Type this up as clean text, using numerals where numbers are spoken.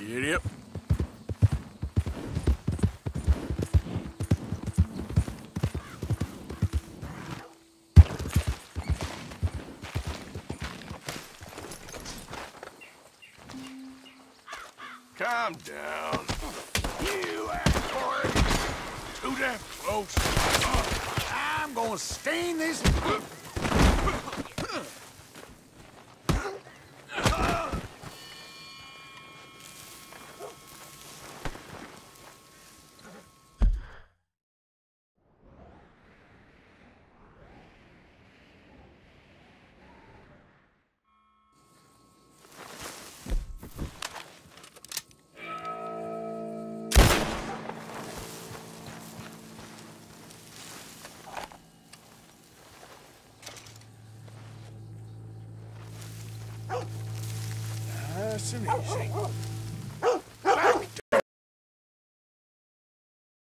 Giddy up. Calm down. You asked for it. Too damn close. I'm gonna stain this. Nice and easy.